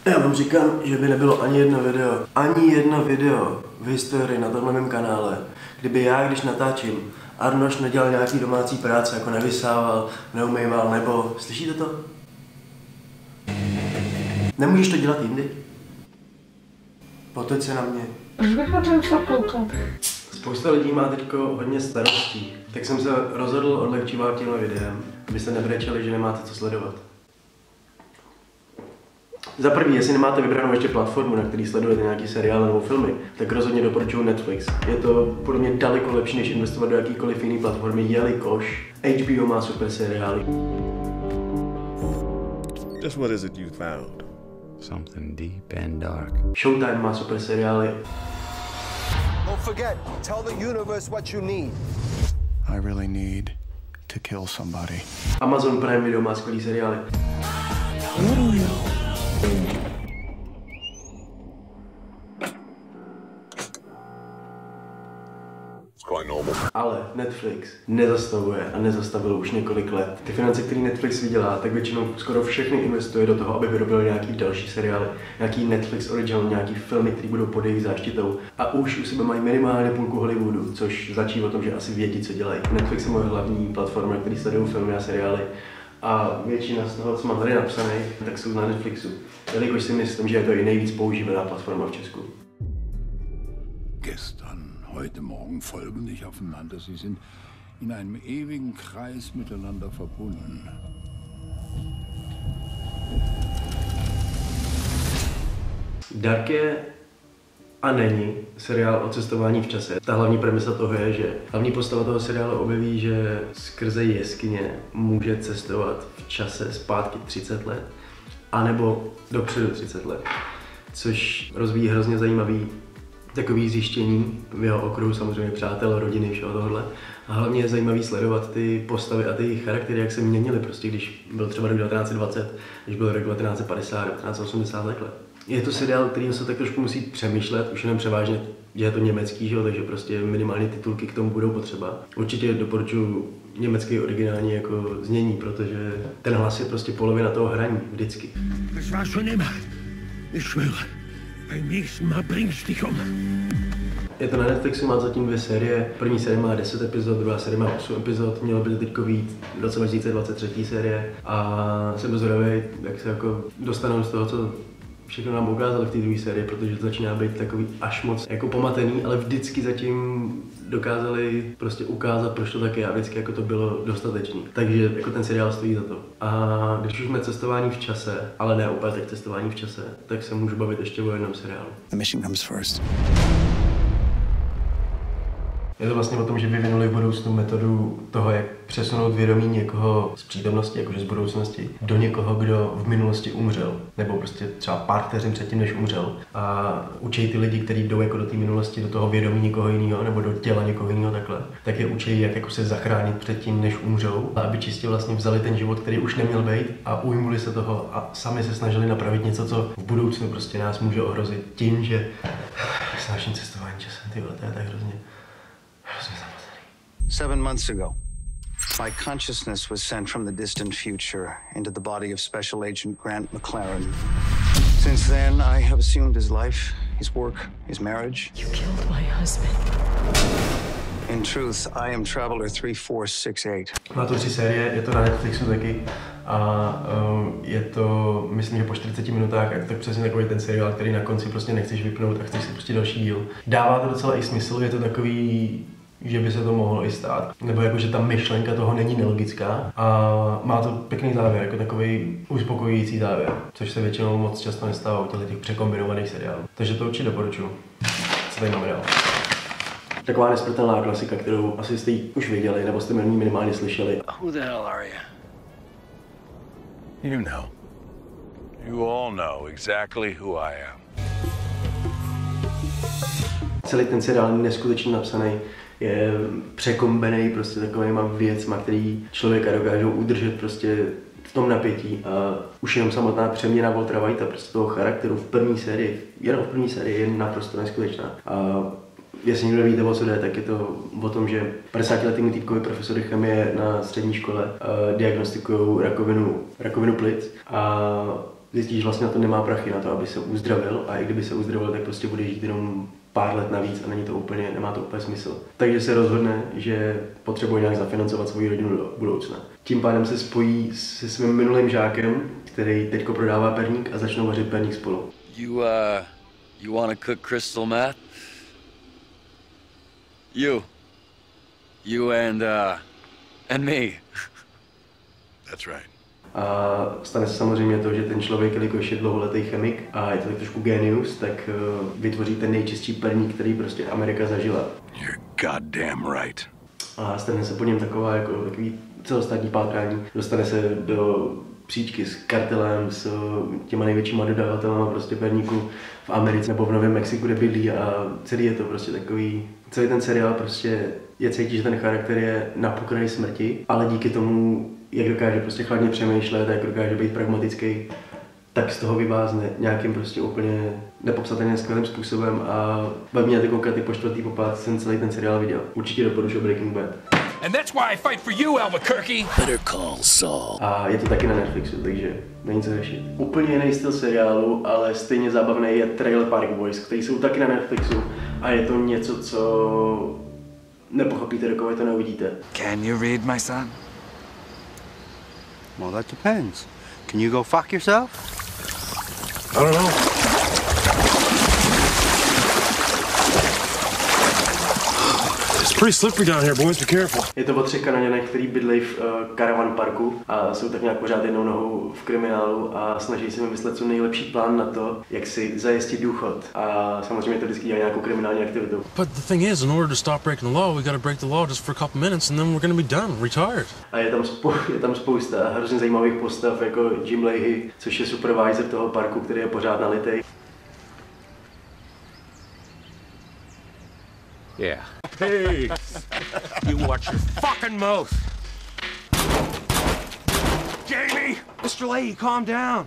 Já vám říkám, že by nebylo ani jedno video v historii na tomhle mém kanále, kdyby já, když natáčím, Arnoš nedělal nějaký domácí práce, jako nevysával, neumýval, nebo... Slyšíte to? Nemůžeš to dělat jindy? Potoď se na mě. Proč bych na to musel koukat? Spousta lidí má teďko hodně starostí, tak jsem se rozhodl odlehčovat tímhle videem, abyste nebrečeli, že nemáte co sledovat. Za prvý, jestli nemáte vybranou ještě platformu, na který sledujete nějaký seriál nebo filmy, tak rozhodně doporučuji Netflix. Je to podle mě daleko lepší, než investovat do jakýkoliv jiný platformy, jelikož HBO má super seriály. Just what is it you found? Something deep and dark. Showtime má super seriály. Don't forget, tell the universe what you need. I really need to kill somebody. Amazon Prime Video má skvělý seriály. Ale Netflix nezastavuje a nezastavil už několik let. Ty finance, které Netflix vydělá, tak většinou skoro všechny investuje do toho, aby vyrobil nějaký další seriály, nějaký Netflix original, nějaký filmy, které budou pod jejich záštitou. A už u sebe mají minimálně půlku Hollywoodu, což začí o tom, že asi vědí, co dělají. Netflix je moje hlavní platforma, který sledují filmy a seriály. A většina z toho, co mám tady napsané, tak jsou na Netflixu. Jelikož si myslím, že je to i nejvíc používaná platforma v Česku. Gestern, heute Morgen folgen nicht aufeinander. Sie sind in einem ewigen Kreis miteinander verbunden. Dark je a není seriál o cestování v čase. Ta hlavní premisa toho je, že hlavní postava toho seriálu objeví, že skrze jeskyně může cestovat v čase zpátky 30 let, anebo dopředu 30 let. Což rozvíjí hrozně zajímavý takový zjištění v jeho okruhu, samozřejmě přátel, rodiny, všeho tohohle. A hlavně je zajímavý sledovat ty postavy a ty charaktery, jak se měnily prostě, když byl třeba rok 1920, když byl rok 1950, 1980 takhle. Je to seriál, který se tak trošku musí přemýšlet, už jenom převážně, že je to německý, že jo, takže prostě minimálně titulky k tomu budou potřeba. Určitě doporučuji německý originální jako znění, protože ten hlas je prostě polovina toho hraní, vždycky. Das war schon immer. Ich schwöre, beim nächsten Mal bring ich dich um. Je to na Netflixu, má zatím 2 série. První série má 10 epizod, druhá série má 8 epizod. Mělo by teď vyjít v roce 2023 série. A jsem zvědavý, jak se jako dostanou z toho, co všechno nám ukázali v té druhé sérii, protože to začíná být takový až moc jako pomatený, ale vždycky zatím dokázali prostě ukázat, proč to tak je a vždycky jako to bylo dostatečný. Takže jako ten seriál stojí za to. A když už jsme cestování v čase, ale ne úplně tak cestování v čase, tak se můžu bavit ještě o jednom seriálu. The mission comes first. Je to vlastně o tom, že vyvinuli v budoucnu metodu toho, jak přesunout vědomí někoho z přítomnosti, jakože z budoucnosti, do někoho, kdo v minulosti umřel. Nebo prostě třeba pár vteřin předtím, než umřel. A učí ty lidi, kteří jdou jako do té minulosti, do toho vědomí někoho jiného, nebo do těla někoho jiného takhle, tak je učí, jak jako se zachránit předtím, než umřou. A aby čistě vlastně vzali ten život, který už neměl být, a ujmuli se toho a sami se snažili napravit něco, co v budoucnu prostě nás může ohrozit tím, že s naším cestováním časem, ty vole, to je tak hrozně 7 months ago, my consciousness was sent from the distant future into the body of Special Agent Grant McLaren. Since then, I have assumed his life, his work, his marriage. You killed my husband. In truth, I am Traveler 3468. Má to 3 série, je to na Netflixu taky a je to, myslím, že po 40 minutách, a tak přesně takový ten seriál, který na konci prostě nechceš vypnout a chceš si prostě další díl. Dává to docela i smysl, je to takový, že by se to mohlo i stát. Nebo jako, že ta myšlenka toho není nelogická a má to pěkný závěr, jako takový uspokojující závěr, což se většinou moc často nestává u těch překombinovaných seriálů. Takže to určitě doporučuji. Co tady máme dál? Taková nesmrtelná klasika, kterou asi jste už viděli, nebo jste mě minimálně slyšeli. Who the hell are you? You know. You all know exactly who I am. Celý ten seriál je neskutečně napsaný, je překombený prostě takovýma věcma, který člověka dokážou udržet prostě v tom napětí. A už jenom samotná přeměna Waltera Whitea, prostě toho charakteru v první sérii, jenom v první sérii je naprosto neskutečná. A jestli někdo nevíte, o co jde, tak je to o tom, že 50letýmu týpkovi profesory chemie na střední škole diagnostikují rakovinu plic a zjistíš vlastně na to nemá prachy na to, aby se uzdravil a i kdyby se uzdravil, tak prostě bude žít jenom pár let navíc a nemá to úplně smysl. Takže se rozhodne, že potřebuje nějak zafinancovat svou rodinu do budoucna. Tím pádem se spojí se svým minulým žákem, který teďko prodává perník a začnou vařit perník spolu. You wanna cook crystal meth? You and me. That's right. A stane se samozřejmě to, že ten člověk, jelikož je dlouholetý chemik a je to tak trošku genius, tak vytvoří ten nejčistší perník, který prostě Amerika zažila. You're goddamn right. A stane se po něm takový celostátní pátrání. Dostane se do příčky s kartelem, s těma největšíma dodavatelema prostě perníku v Americe nebo v Novém Mexiku, kde bydlí a celý je to prostě takový, celý ten seriál prostě je cítit, že ten charakter je na pokraji smrti, ale díky tomu, jak dokáže prostě chladně přemýšlet, jak dokáže být pragmatický, tak z toho vyvázne nějakým prostě úplně nepopsatelně skvělým způsobem a baví mě to koukat i po čtvrtý, po pátý jsem celý ten seriál viděl. Určitě doporučuji Breaking Bad. And that's why I fight for you, Albuquerque. Better call Saul. A je to taky na Netflixu, takže není co řešit. Úplně jiný styl seriálu, ale stejně zábavný je Trailer Park Boys, který jsou taky na Netflixu a je to něco, co nepochopíte, dokud to neuvidíte. Can you read, my son? Well, that depends. Can you go fuck yourself? I don't know. It's pretty slippery down here, boys. Be careful. Je to o 3 Kanaděnech, který bydlejí v Caravan Parku a jsou tak nějak pořád jednou nohou v kriminálu a snaží se vymyslet co nejlepší plán na to, jak si zajistit důchod. A samozřejmě to vždycky dělá nějakou kriminální aktivitu. But the thing is, in order to stop breaking the law, we gotta break the law just for a couple minutes and then we're gonna be done, retired. A je tam spousta hrozně zajímavých postav, jako Jim Leahy, což je supervisor toho parku, který je pořád nalitej. Yeah. Hey, you watch your fucking mouth. Jamie! Mr. Leahy, calm down.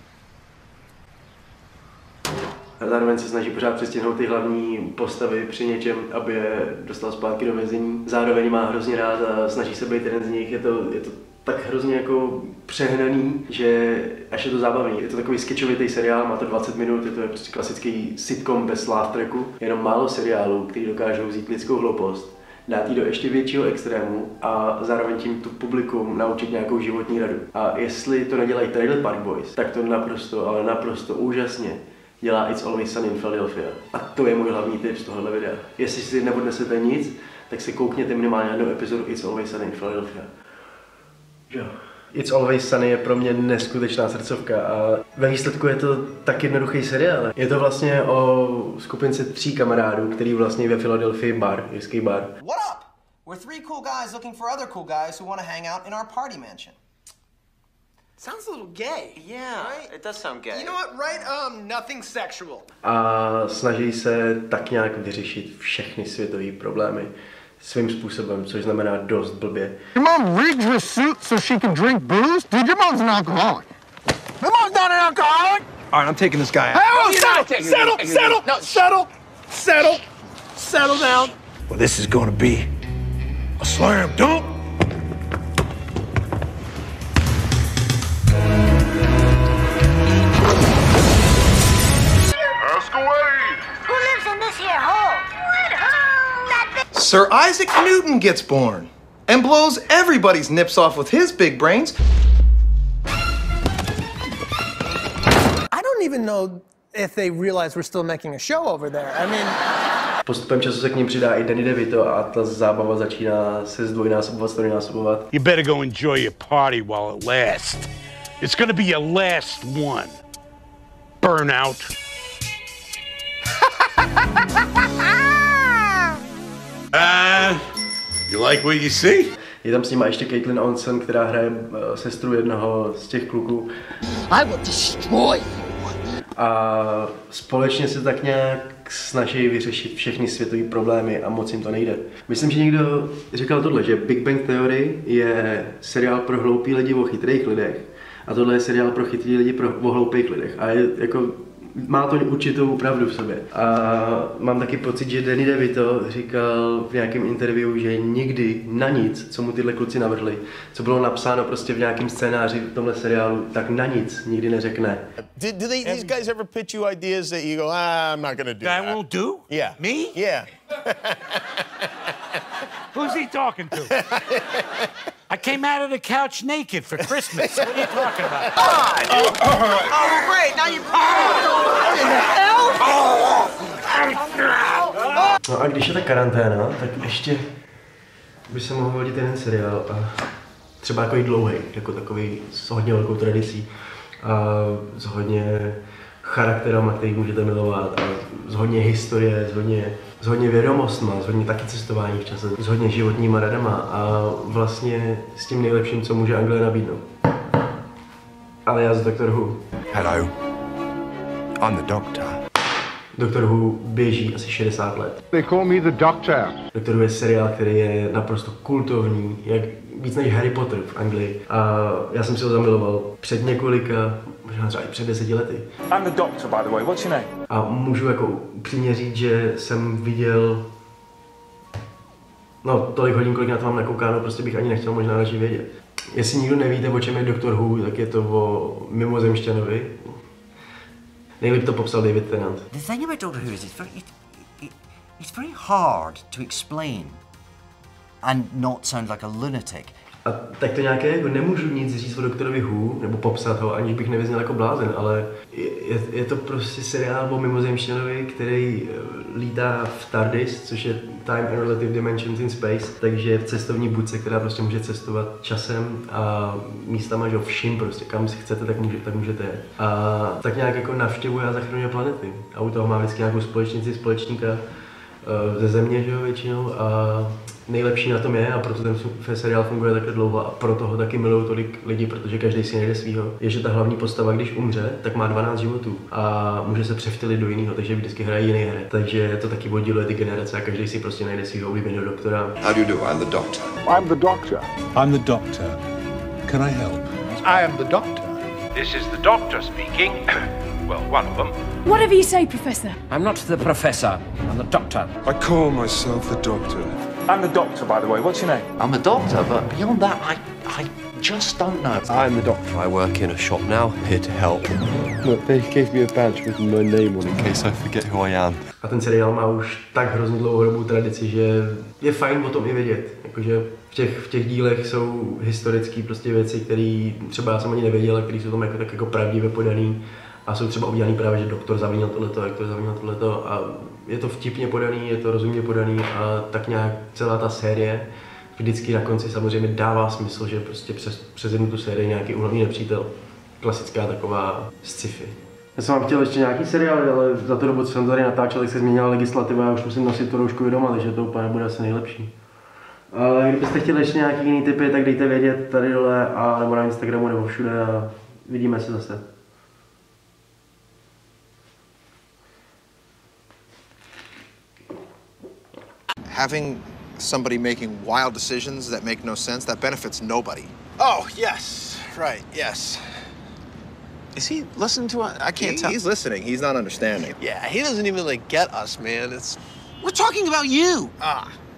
A zároveň se snaží pořád přestihnout ty hlavní postavy při něčem, aby je dostal zpátky do vězení. Zároveň má hrozně rád a snaží se být jeden z nich. Je to tak hrozně jako přehnaný, že až je to zábavný. Je to takový sketchovitý seriál, má to 20 minut, je to prostě klasický sitcom bez laugh tracku. Jenom málo seriálů, který dokážou vzít lidskou hloupost, dát jí do ještě většího extrému a zároveň tím tu publikum naučit nějakou životní radu. A jestli to nedělají Trailer Park Boys, tak to naprosto, ale naprosto úžasně dělá It's Always Sunny in Philadelphia. A to je můj hlavní tip z tohohle videa. Jestli si neodnesete nic, tak si koukněte minimálně jednu epizodu It's Always Sunny in Philadelphia. Jo. It's Always Sunny je pro mě neskutečná srdcovka a ve výsledku je to tak jednoduchý seriál. Je to vlastně o skupince 3 kamarádů, který vlastně ve Philadelphii bar, jirský bar. What up? We're 3 cool guys looking for other cool guys who want to hang out in our party mansion. Sounds a little gay. Yeah, right? It does sound gay. You know what, right? Nothing sexual. A snaží se tak nějak vyřešit všechny světové problémy svým způsobem, což znamená dost blbě. Your mom rigged her suit so she can drink booze? Dude, your mom's an alcoholic. My mom's not an alcoholic! All right, I'm taking this guy out. Hey, settle down. Well, this is gonna be a slam dunk. Ask away! Who lives in this here hole? Sir Isaac Newton gets born and blows everybody's nips off with his big brains. I don't even know if they realize we're still making a show over there. I mean... Postupem času se k ním přidá i Danny DeVito a ta zábava začíná se zdvojnásobovat, strojnásobovat. You better go enjoy your party while it lasts. It's gonna be your last one. Burnout. You like what you see? Je tam s nima ještě Caitlin Olsen, která hraje sestru jednoho z těch kluků. I will destroy you. A společně se tak nějak snaží vyřešit všechny světové problémy a moc jim to nejde. Myslím, že někdo říkal tohle, že Big Bang Theory je seriál pro hloupý lidi o chytrých lidech a tohle je seriál pro chytrý lidi o hloupých lidech. A je jako Má to určitou pravdu v sobě. A mám taky pocit, že Danny DeVito říkal v nějakém interview, že nikdy na nic, co mu tyhle kluci navrhli, co bylo napsáno prostě v nějakém scénáři v tomhle seriálu, tak na nic nikdy neřekne. Do these guys ever pitch you ideas that you go, I'm not gonna do that? I won't do? Yeah. Me? Yeah. Who's he talking to? I came out of the couch naked for Christmas. What are you talking about? Oh, great! Now you. What in the hell? No a když je ta karanténa, tak ještě by se mohl hodit jeden seriál a třeba takový dlouhý, jako takový s hodně velkou tradicí a s hodně charakterama, který můžete milovat a s hodně historie, s hodně vědomostma, s hodně taky cestování v čase, s hodně životníma radama a vlastně s tím nejlepším, co může Anglie nabídnout. Ale já z Doctor Who. Hello. I'm the Doctor. Doctor Who běží asi 60 let. They call me the Doctor. Doctor Who je seriál, který je naprosto kultovní, jak víc než Harry Potter v Anglii. A já jsem si ho zamiloval před několika, možná třeba i před 10 lety. I'm the Doctor, by the way. What's your name? A můžu jako upřímně říct, že jsem viděl tolik hodin, kolik na to mám nakoukáno, prostě bych ani nechtěl možná radši vědět. Jestli nikdo nevíte, o čem je Doctor Who, tak je to o mimozemšťanovi. Nejlíp to popsal David Tennant. The thing about Doctor Who is it's very hard to explain and not sound like a lunatic. A tak to nějaké, jako nemůžu nic říct o Doktorovi Who, nebo popsat ho, aniž bych nevyzněl jako blázen, ale je to prostě seriál o mimozemšťanovi, který lítá v TARDIS, což je Time and Relative Dimensions in Space, takže je v cestovní budce, která prostě může cestovat časem a místama, že všim prostě, kam si chcete, tak můžete jet. A tak nějak jako navštěvuje a zachraňuje planety. A u toho má vždycky nějakou společníka ze Země, že jo, většinou. A nejlepší na tom je, a proto ten seriál funguje takhle dlouho a proto ho taky milují tolik lidí, protože každý si najde svýho, je, že ta hlavní postava, když umře, tak má 12 životů a může se převtělit do jiného, takže vždycky hraje jiný hry. Takže to taky odděluje ty generace a každý si prostě najde svýho oblíbeného doktora. How do you do? I'm the Doctor. I'm the Doctor. I'm the Doctor. Can I help? I am the Doctor. This is the Doctor speaking. Well, one of them. Whatever you say, Professor. I'm not the Professor. I'm the Doctor. I call myself the Doctor. I'm the Doctor, by the way. What's your name? I'm a doctor, but beyond that, I just don't know. I'm the Doctor. I work in a shop now, here to help. Look, they gave me a badge with my name on in case I forget who I am. A ten seriál má už tak hrozně dlouhodobou tradici, že je fajn o tom i vědět. Jakože v těch dílech jsou historické prostě věci, které třeba já jsem ani nevěděl, které jsou tam tak jako pravdivě podaný. A jsou třeba udělaný právě, že doktor zavinil tohleto a je to vtipně podaný, je to rozumně podaný a tak nějak celá ta série vždycky na konci samozřejmě dává smysl, že prostě přes jednu tu sérii nějaký úhlavní nepřítel. Klasická taková sci-fi. Já jsem vám chtěl ještě nějaký seriál, ale za tu dobu, co jsem tady natáčel, tak se změnila legislativa a už musím nosit tu roušku i doma, takže to úplně bude asi nejlepší. Ale kdybyste chtěli ještě nějaký jiný tipy, tak dejte vědět tady dole a nebo na Instagramu nebo všude a vidíme se zase. Having somebody making wild decisions that make no sense, that benefits nobody. Oh, yes. Right, yes. Is he listening to us? I can't tell. He's listening. He's not understanding. Yeah, he doesn't even, get us, man. We're talking about you. Ah.